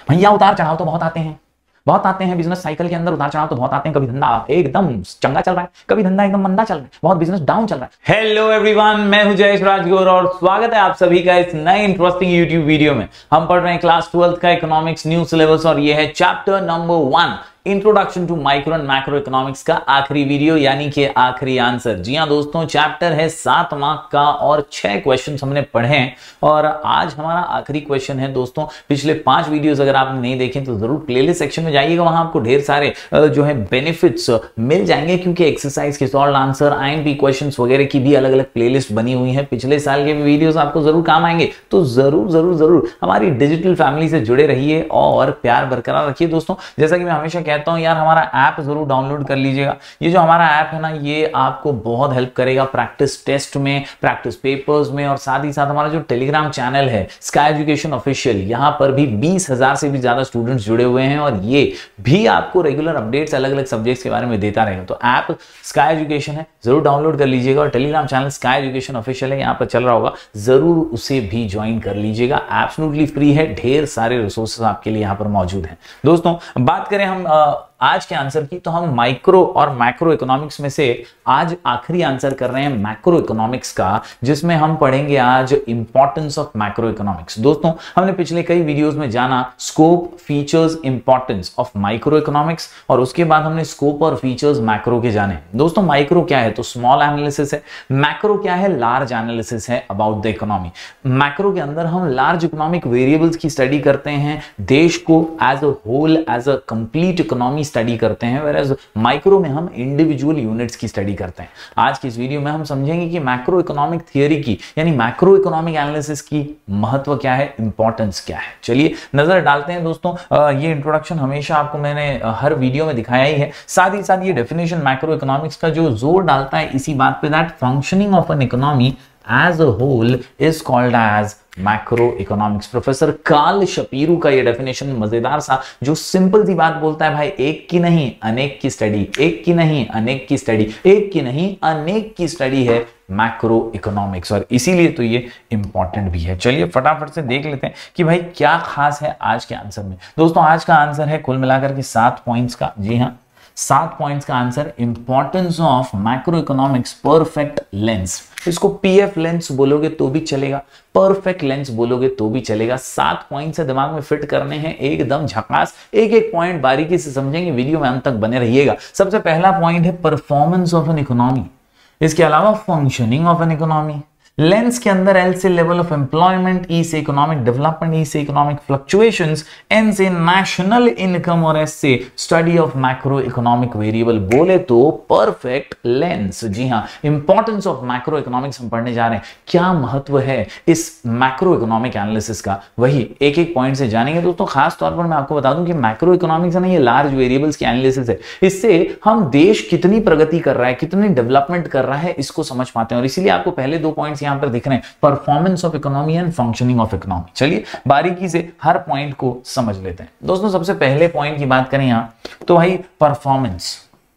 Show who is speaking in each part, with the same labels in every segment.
Speaker 1: भैया उतार चढ़ाव तो बहुत आते हैं बिजनेस साइकिल के अंदर, उतार चढ़ाव तो बहुत आते हैं। कभी धंधा एकदम चंगा चल रहा है, कभी धंधा एकदम मंदा चल रहा है, बहुत बिजनेस डाउन चल रहा है। हेलो एवरीवन, मैं हूं जयेश राजगौर और स्वागत है आप सभी का इस नए इंटरेस्टिंग यूट्यूब वीडियो में। हम पढ़ रहे हैं क्लास 12th का इकोनॉमिक्स न्यू सिलेबस और ये है chapter number 1 introduction to micro and macro economics का आखिरी वीडियो यानी कि आखिरी आंसर। जी हां दोस्तों, चैप्टर है 7 मार्क का और 6 क्वेश्चंस हमने पढ़े हैं और आज हमारा आखिरी क्वेश्चन है दोस्तों। पिछले 5 वीडियोस अगर आपने नहीं देखे तो जरूर प्लेलिस्ट सेक्शन में जाइएगा, वहां आपको ढेर सारे जो है बेनिफिट्स मिल जाएंगे क्योंकि एक्सरसाइज के सॉल्व आंसर, आईएमपी क्वेश्चंस वगैरह की भी अलग अलग प्लेलिस्ट बनी हुई है। पिछले साल के भी वीडियोस आपको जरूर काम आएंगे, तो जरूर हमारी डिजिटल फैमिली से जुड़े रहिए और प्यार बरकरार रखिए। दोस्तों जैसा कि मैं हमेशा कहता हूं यार, हमारा ऐप जरूर डाउनलोड कर लीजिएगा। ये जो हमारा ऐप है ना, ये आपको बहुत हेल्प करेगा प्रैक्टिस टेस्ट में, प्रैक्टिस पेपर्स में और साथ ही साथ हमारा जो टेलीग्राम चैनल है स्काई एजुकेशन ऑफिशियल, यहां पर भी 20,000 से भी ज्यादा स्टूडेंट्स जुड़े हुए हैं और ये भी आपको रेगुलर अपडेट्स अलग अलग सब्जेक्ट्स के बारे में देता रहेगा। तो ऐप स्काई एजुकेशन है, जरूर डाउनलोड कर लीजिएगा और Telegram channel Sky Education official है, यहां पर चल रहा होगा, जरूर उसे भी ज्वाइन कर लीजिएगा। एब्सोल्युटली फ्री है, ढेर सारे रिसोर्सेज आपके लिए यहां पर मौजूद हैं। दोस्तों बात करें हम आज के आंसर की, तो हम माइक्रो और मैक्रो इकोनॉमिक्स में से आज आखिरी आंसर कर रहे हैं मैक्रो इकोनॉमिक्स का, जिसमें हम पढ़ेंगे आज इंपॉर्टेंस ऑफ मैक्रो इकोनॉमिक्स। दोस्तों हमने पिछले कई वीडियोस में जाना scope, features, importance of micro economics और उसके बाद हमने स्कोप और फीचर्स मैक्रो के जाने। दोस्तों माइक्रो क्या है तो स्मॉल एनालिसिस है, मैक्रो क्या है लार्ज एनालिसिस है अबाउट द इकोनॉमी। मैक्रो के अंदर हम लार्ज इकोनॉमिक वेरिएबल्स की स्टडी करते हैं, देश को as a whole as a complete economy study करते हैं, whereas माइक्रो में हम इंडिविजुअल यूनिट्स की स्टडी करते हैं। आज की इस वीडियो में हम समझेंगे कि मैक्रो इकोनॉमिक थियरी की यानी मैक्रो इकोनॉमिक एनालिसिस की महत्व क्या है, इंपॉर्टेंस क्या है। चलिए नजर डालते हैं दोस्तों। ये इंट्रोडक्शन हमेशा आपको मैंने हर वीडियो में दिखाया ही है, साथ ही साथ ये डेफिनेशन मैक्रो इकोनॉमिक्स का जो जोर डालता है इसी बात पे, that functioning of an economy as a whole is called as macro economics. Professor Carl Shapiro का ये डेफिनेशन मजेदार सा जो सिंपल सी बात बोलता है, भाई एक की नहीं अनेक की स्टडी, एक की नहीं अनेक की स्टडी, एक की नहीं अनेक की स्टडी है मैक्रो इकोनॉमिक्स और इसीलिए तो ये इंपॉर्टेंट भी है। चलिए फटाफट से देख लेते हैं कि भाई क्या खास है आज के आंसर में। दोस्तों आज का आंसर है कुल मिलाकर के 7 पॉइंट्स का। जी हाँ, 7 पॉइंट्स का answer, importance of macro economics perfect lens. इसको पीएफ लेंस बोलोगे तो भी चलेगा, परफेक्ट लेंस बोलोगे तो भी चलेगा। 7 पॉइंट से दिमाग में फिट करने हैं एकदम झकास, एक एक पॉइंट बारीकी से समझेंगे, वीडियो में अंत तक बने रहिएगा। सबसे पहला पॉइंट है परफॉर्मेंस ऑफ एन इकोनॉमी, इसके अलावा functioning of an economy. Lens के अंदर एल से लेवल ऑफ एम्प्लॉयमेंट, ई से इकोनॉमिक डेवलपमेंट, ई से इकोनॉमिक फ्लक्चुएशंस, एन से नेशनल इनकम और एस से study of macro economic variable बोले तो परफेक्ट लेंस। जी हां, इंपॉर्टेंस ऑफ मैक्रो इकोनॉमिक्स हम पढ़ने जा रहे हैं। क्या महत्व है इस मैक्रो इकोनॉमिक एनालिसिस का, वही एक एक पॉइंट से जानेंगे। दोस्तों खास तौर पर मैं आपको बता दूं कि मैक्रो इकोनॉमिक्स है ना, ये लार्ज वेरिएबल्स की एनालिसिस है। इससे हम देश कितनी प्रगति कर रहा है, कितनी डेवलपमेंट कर रहा है, इसको समझ पाते हैं और इसीलिए आपको पहले 2 पॉइंट्स यहां पर दिख रहे हैं, performance of economy and functioning of economy. चलिए बारीकी से हर पॉइंट को समझ लेते हैं। दोस्तों सबसे पहले पॉइंट की बात करें यहां तो भाई परफॉर्मेंस,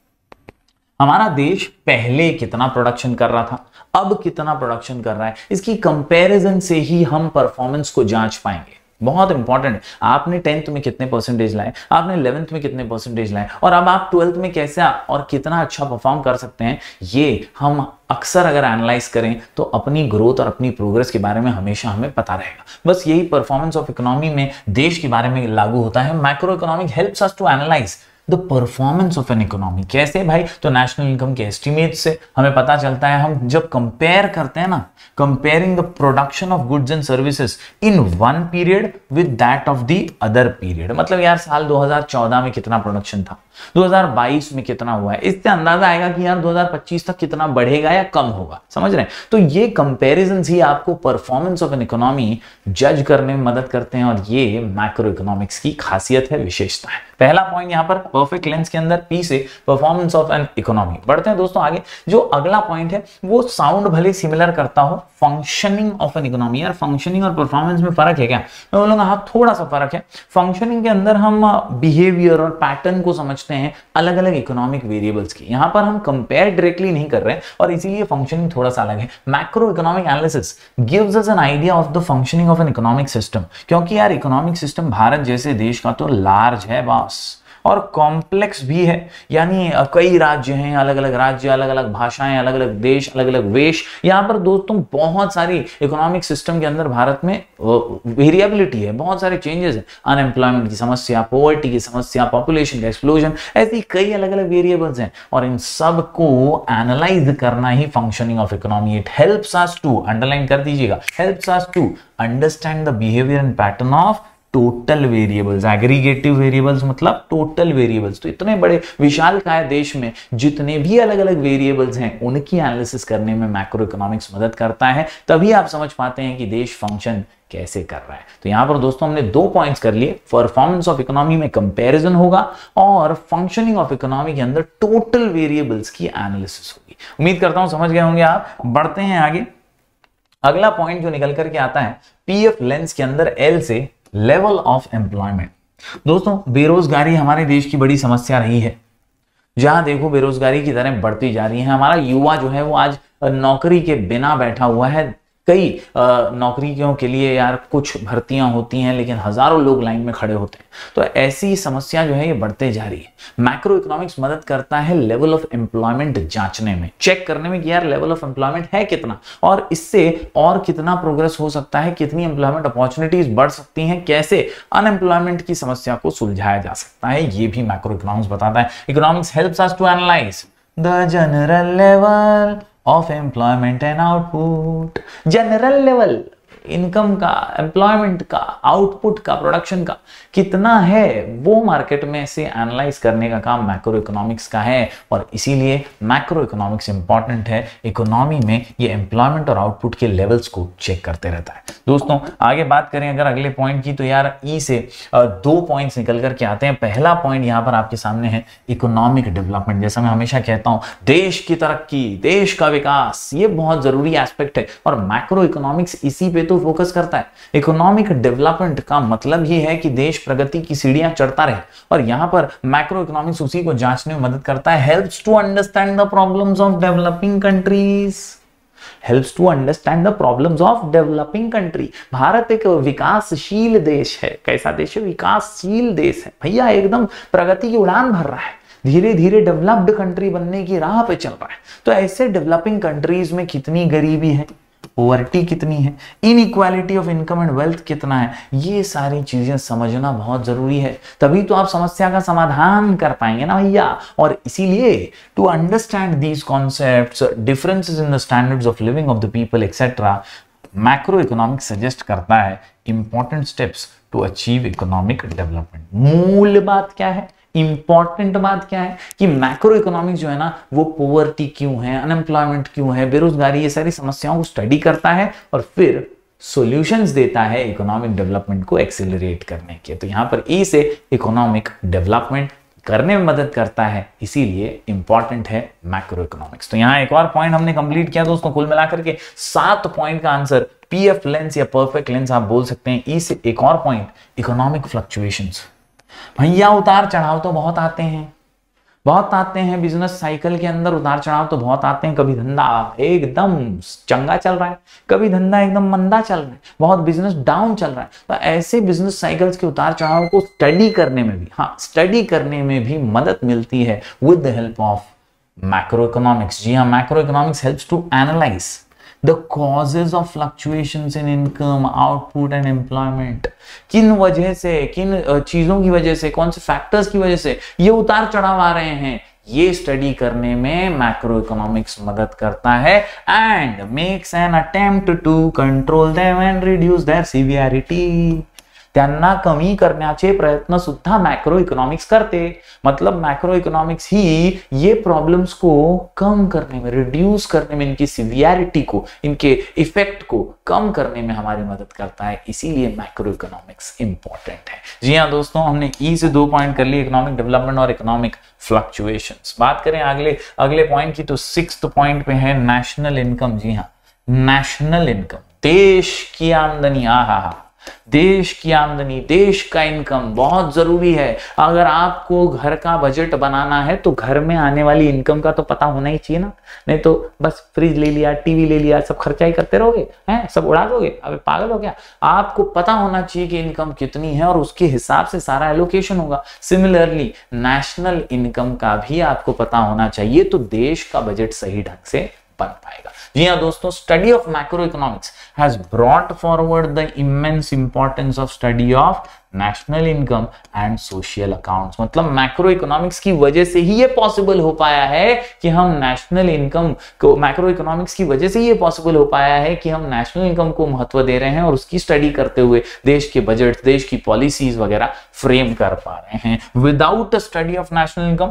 Speaker 1: हमारा देश पहले कितना प्रोडक्शन कर रहा था, अब कितना प्रोडक्शन कर रहा है, इसकी कंपैरिजन से ही हम परफॉर्मेंस को जांच पाएंगे। बहुत इंपॉर्टेंट है, आपने 10th में कितने परसेंटेज लाए, आपने 11th में कितने परसेंटेज लाए और अब आप 12th में कैसे और कितना अच्छा परफॉर्म कर सकते हैं, ये हम अक्सर अगर एनालाइज करें तो अपनी ग्रोथ और अपनी प्रोग्रेस के बारे में हमेशा हमें पता रहेगा। बस यही परफॉर्मेंस ऑफ इकोनॉमी में देश के बारे में लागू होता है। Macro economic helps us to analyse the performance of an economy. कैसे भाई, तो नेशनल इनकम के एस्टिमेट से हमें पता चलता है। हम जब कंपेयर करते हैं ना, comparing the production of goods and services in one period with that of the other period, मतलब यार साल 2014 में कितना प्रोडक्शन था, 2022 में कितना हुआ है, इससे अंदाजा आएगा कि यार 2025 तक कितना बढ़ेगा या कम होगा। समझ रहे हैं? तो ये कंपैरिजन ही आपको परफॉर्मेंस ऑफ एन इकोनॉमी जज करने में मदद करते हैं और ये मैक्रो इकोनॉमिक्स की खासियत है, विशेषता है। पहला पॉइंट यहाँ पर परफेक्ट लेंस के अंदर पी से परफॉर्मेंस ऑफ एन इकोनॉमी। बढ़ते हैं दोस्तों आगे। जो अगला पॉइंट है वो साउंड भले सिमिलर करता हो, फंक्शनिंग ऑफ एन इकोनॉमी। यार फंक्शनिंग और परफॉर्मेंस में फर्क है क्या? मैं बोलूंगा हाँ थोड़ा सा फर्क है। फंक्शनिंग के अंदर हम बिहेवियर और पैटर्न को समझते हैं अलग अलग इकोनॉमिक वेरिएबल्स की। यहां पर हम कंपेयर डायरेक्टली नहीं कर रहे हैं और इसीलिए फंक्शनिंग थोड़ा सा अलग है। Macro economic analysis gives us an idea of the functioning of an economic system, क्योंकि यार इकोनॉमिक सिस्टम भारत जैसे देश का तो लार्ज है बॉस और कॉम्प्लेक्स भी है। यानी कई राज्य हैं, अलग अलग राज्य, अलग अलग भाषाएं, अलग अलग देश, अलग अलग वेश। यहाँ पर दोस्तों बहुत सारी इकोनॉमिक सिस्टम के अंदर भारत में वेरिएबिलिटी है, बहुत सारे चेंजेस हैं। अनएम्प्लॉयमेंट की समस्या, पॉवर्टी की समस्या, पॉपुलेशन का एक्सप्लोजन, ऐसी कई अलग अलग वेरिएबल्स हैं और इन सब को एनालाइज करना ही functioning of economy. It helps us to, underline कर दीजिएगा, helps us to understand the behaviour and pattern of total variables. Aggregative variables मतलब टोटल वेरिएबल्स। तो इतने बड़े विशालकाय देश में जितने भी अलग अलग वेरिएबल्स हैं उनकी एनालिसिस करने में मैक्रो इकोनॉमिक्स मदद करता है। तभी आप समझ पाते हैं कि देश फंक्शन कैसे कर रहा है। तो यहां पर दोस्तों हमने 2 पॉइंट्स कर लिए। परफॉर्मेंस ऑफ इकोनॉमी में कंपैरिजन होगा और फंक्शनिंग ऑफ इकोनॉमी के अंदर टोटल वेरिएबल्स की एनालिसिस होगी। उम्मीद करता हूं समझ गए होंगे आप। बढ़ते हैं आगे। अगला पॉइंट जो निकल करके आता है पीएफ लेंस के अंदर एल से लेवल ऑफ एम्प्लॉयमेंट। दोस्तों बेरोजगारी हमारे देश की बड़ी समस्या रही है। जहां देखो बेरोजगारी की दरें बढ़ती जा रही हैं। हमारा युवा जो है वो आज नौकरी के बिना बैठा हुआ है। कई नौकरियों के लिए यार कुछ भर्तियां होती हैं लेकिन हजारों लोग लाइन में खड़े होते हैं। तो ऐसी समस्या जो है ये बढ़ते जा रही है। मैक्रो इकोनॉमिक्स मदद करता है लेवल ऑफ एम्प्लॉयमेंट जांचने में, चेक करने में कि यार लेवल ऑफ एम्प्लॉयमेंट है कितना और इससे और कितना प्रोग्रेस हो सकता है, कितनी एम्प्लॉयमेंट अपॉर्चुनिटीज बढ़ सकती हैं, कैसे अनएम्प्लॉयमेंट की समस्या को सुलझाया जा सकता है, ये भी मैक्रो इकोनॉमिक्स बताता है। Economics helps us to analyse the general level of employment and output. General level income का, एम्प्लॉयमेंट का, आउटपुट का, प्रोडक्शन का कितना है वो मार्केट में से एनालाइज करने का काम मैक्रो इकोनॉमिक्स का है और इसीलिए मैक्रो इकोनॉमिक्स इंपॉर्टेंट है। इकोनॉमी में ये एम्प्लॉयमेंट और आउटपुट के लेवल्स को चेक करते रहता है। दोस्तों आगे बात करें अगर अगले पॉइंट की तो यार ई से 2 पॉइंट्स निकल करके आते हैं। पहला पॉइंट यहां पर आपके सामने है इकोनॉमिक डेवलपमेंट। जैसा मैं हमेशा कहता हूं देश की तरक्की, देश का विकास ये बहुत जरूरी एस्पेक्ट है और मैक्रो इकोनॉमिक्स इसी पे तो फोकस करता है। इकोनॉमिक डेवलपमेंट का मतलब ये है कि देश प्रगति की सीढ़ियां चढ़ता रहे और यहां पर मैक्रो इकोनॉमिक्स उसी को जांचने में मदद करता है। Helps to understand the problems of developing countries. Helps to understand the problems of developing country. Bharat एक विकासशील देश है। कैसा देश है? विकासशील देश है भैया, एकदम प्रगति की उड़ान भर रहा है, धीरे धीरे डेवलप्ड कंट्री बनने की राह पे चल रहा है। तो ऐसे डेवलपिंग कंट्रीज में कितनी गरीबी है, पॉवर्टी कितनी है, inequality of income and wealth कितना है, ये सारी चीजें समझना बहुत जरूरी है। तभी तो आप समस्या का समाधान कर पाएंगे ना भैया। और इसीलिए to understand these concepts, differences in the standards of living of the people etcetera, macro economics suggest करता है important steps to achieve economic development. मूल बात क्या है, इंपॉर्टेंट बात क्या है कि मैक्रो इकोनॉमिक्स जो है ना वो पॉवर्टी क्यों है, अनएम्प्लॉयमेंट क्यों है, बेरोजगारी, ये सारी समस्याओं को स्टडी करता है और फिर सॉल्यूशंस देता है इकोनॉमिक डेवलपमेंट को एक्सेलरेट करने के। तो यहां पर ई से इकोनॉमिक डेवलपमेंट करने में मदद करता है, इसीलिए इंपॉर्टेंट है मैक्रो इकोनॉमिक्स। तो यहां एक और पॉइंट हमने कंप्लीट किया दोस्तों। कुल मिलाकर के 7 पॉइंट का आंसर पीएफ लेंस या परफेक्ट लेंस आप बोल सकते हैं। ई से एक और पॉइंट इकोनॉमिक फ्लक्चुएशंस। भैया उतार चढ़ाव तो बहुत आते हैं बिजनेस साइकिल के अंदर, उतार चढ़ाव तो बहुत आते हैं। कभी धंधा एकदम चंगा चल रहा है, कभी धंधा एकदम मंदा चल रहा है, बहुत बिजनेस डाउन चल रहा है। तो ऐसे बिजनेस साइकिल्स के उतार चढ़ाव को स्टडी करने में भी मदद मिलती है with the help of macro economics. जी हाँ, macro economics helps to analyse the causes of fluctuations in income, output and employment। किन वजह से, किन चीजों की वजह से, कौन से फैक्टर्स की वजह से ये उतार चढ़ाव आ रहे हैं, ये स्टडी करने में मैक्रो इकोनॉमिक्स मदद करता है and makes an attempt to control them and reduce their severity. त्यांना कमी करण्याचे प्रयत्न सुद्धा मॅक्रो इकॉनॉमिक्स करते। मतलब मॅक्रो इकॉनॉमिक्स ही ये प्रॉब्लम्स को कम करने में, रिड्यूस करने में, इनकी सिवियरिटी को, इनके इफेक्ट को कम करने में हमारी मदद करता है। इसीलिए मैक्रो इकोनॉमिक्स इंपॉर्टेंट है। जी हाँ दोस्तों, हमने ई से 2 पॉइंट कर लिए, इकोनॉमिक डेवलपमेंट और इकोनॉमिक फ्लक्चुएशंस। बात करें अगले पॉइंट की तो 6th पॉइंट पे है नेशनल इनकम। जी हाँ, नेशनल इनकम, देश की आमदनी। देश की आमदनी, देश का इनकम बहुत जरूरी है। अगर आपको घर का बजट बनाना है तो घर में आने वाली इनकम का तो पता होना ही चाहिए ना, नहीं तो बस फ्रिज ले लिया, टीवी ले लिया, सब खर्चा ही करते रहोगे, हैं, सब उड़ा दोगे। अबे पागल हो क्या? आपको पता होना चाहिए कि इनकम कितनी है और उसके हिसाब से सारा एलोकेशन होगा। सिमिलरली नेशनल इनकम का भी आपको पता होना चाहिए, तो देश का बजट सही ढंग से बन पाएगा। जी हाँ दोस्तों, study of macro economics has brought forward the immense importance of study of national income and social accounts. मतलब मैक्रो इकोनॉमिक्स की वजह से ही ये पॉसिबल हो पाया है कि हम नेशनल इनकम को, मैक्रो इकोनॉमिक्स की वजह से ये पॉसिबल हो पाया है कि हम नेशनल इनकम को महत्व दे रहे हैं और उसकी स्टडी करते हुए देश के बजट, देश की पॉलिसीज वगैरह फ्रेम कर पा रहे हैं। Without a study of national income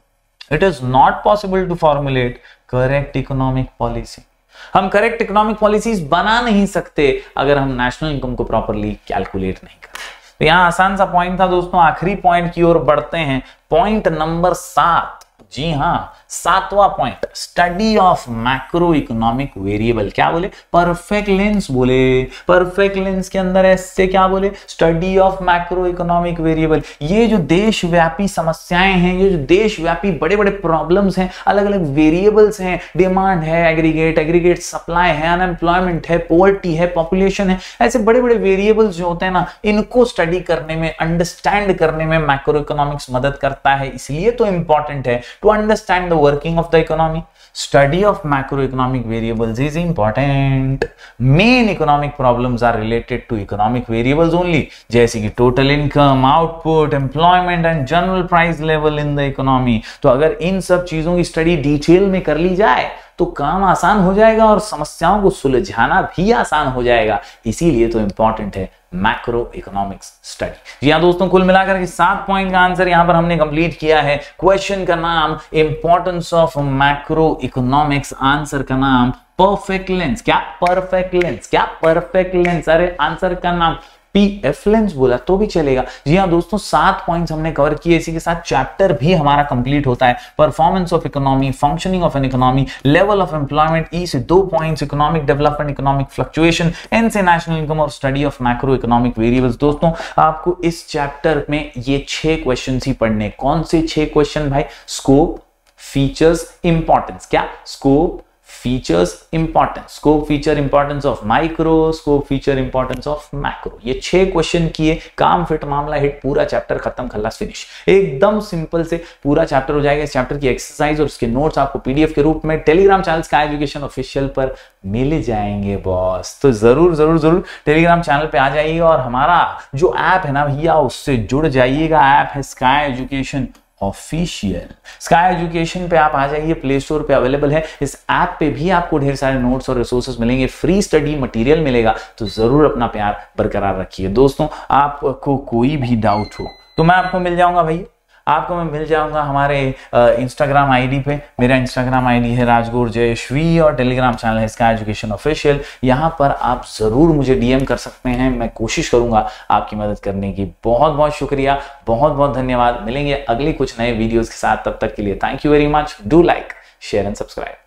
Speaker 1: it is not possible to formulate correct economic policy। हम करेक्ट इकोनॉमिक पॉलिसीज बना नहीं सकते अगर हम नेशनल इनकम को प्रॉपरली कैलकुलेट नहीं करते। तो यहां आसान सा पॉइंट था दोस्तों। आखिरी पॉइंट की ओर बढ़ते हैं, पॉइंट नंबर 7। जी हाँ, 7वां point, study of macro economic variable. क्या बोले? परफेक्ट लेंस बोले। परफेक्ट लेंस के अंदर ऐसे क्या बोले? Study of macro economic variable. ये जो देशव्यापी समस्याएं हैं, ये जो देशव्यापी बड़े बड़े प्रॉब्लम्स हैं, अलग अलग वेरिएबल्स हैं, डिमांड है, एग्रीगेट सप्लाई है, अनएम्प्लॉयमेंट है, पॉवर्टी है, पॉपुलेशन है, ऐसे बड़े बड़े वेरिएबल्स जो होते हैं ना, इनको स्टडी करने में, अंडरस्टैंड करने में मैक्रो इकोनॉमिक्स मदद करता है। इसलिए तो इंपॉर्टेंट है to understand the working of the economy. Study of macroeconomic variables is important. Main economic problems are related to economic variables only, जैसे कि total income, output, employment and general price level in the economy। तो अगर इन सब चीजों की study detail में कर ली जाए तो काम आसान हो जाएगा और समस्याओं को सुलझाना भी आसान हो जाएगा। इसीलिए तो इंपॉर्टेंट है मैक्रो इकोनॉमिक्स स्टडी। जी हाँ दोस्तों, कुल मिलाकर के 7 पॉइंट का आंसर यहां पर हमने कंप्लीट किया है। क्वेश्चन का नाम importance of macro economics, answer का नाम परफेक्ट लेंस। क्या? Perfect lens. क्या? Perfect lens. अरे आंसर का नाम पीएफ लेंस बोला तो भी चलेगा। जी हाँ दोस्तों, 7 पॉइंट्स हमने कवर किए। इसी के साथ चैप्टर भी हमारा कंप्लीट होता है। Performance of economy, functioning of an economy, level of employment, E से 2 points, economic development, economic fluctuation, N से नेशनल इनकम और study of macro economic variables. दोस्तों आपको इस चैप्टर में ये 6 क्वेश्चन ही पढ़ने। कौन से 6 क्वेश्चन भाई? Scope, features, importance. क्या? Scope, features, importance. Scope, feature, importance of micro, scope, feature, importance of macro. ये 6 क्वेश्चन किए, काम फिट, मामला हिट, पूरा चैप्टर खत्म, खल्लास फिनिश। एकदम सिंपल से पूरा चैप्टर हो जाएगा। इस चैप्टर की एक्सरसाइज और उसके नोट्स आपको पीडीएफ के रूप में Telegram channel Sky Education official पर मिल जाएंगे बॉस। तो जरूर टेलीग्राम चैनल पे आ जाइए और हमारा जो ऐप है ना भैया, उससे जुड़ जाइएगा। ऐप है Sky Education official. Sky Education पे आप आ जाइए, प्ले स्टोर पे अवेलेबल है। इस ऐप पे भी आपको ढेर सारे नोट्स और रिसोर्सेज मिलेंगे, फ्री स्टडी मटेरियल मिलेगा। तो जरूर अपना प्यार बरकरार रखिए। दोस्तों आपको कोई भी डाउट हो तो मैं आपको मिल जाऊंगा भैया, आपको मैं मिल जाऊंगा हमारे इंस्टाग्राम आईडी पे। मेरा इंस्टाग्राम आईडी है राजगुरु जयश्वी और टेलीग्राम चैनल है स्काई एजुकेशन ऑफिशियल। यहाँ पर आप जरूर मुझे डीएम कर सकते हैं, मैं कोशिश करूंगा आपकी मदद करने की। बहुत बहुत शुक्रिया, बहुत बहुत धन्यवाद। मिलेंगे अगले कुछ नए वीडियोस के साथ, तब तक के लिए thank you very much. Do like, share and subscribe.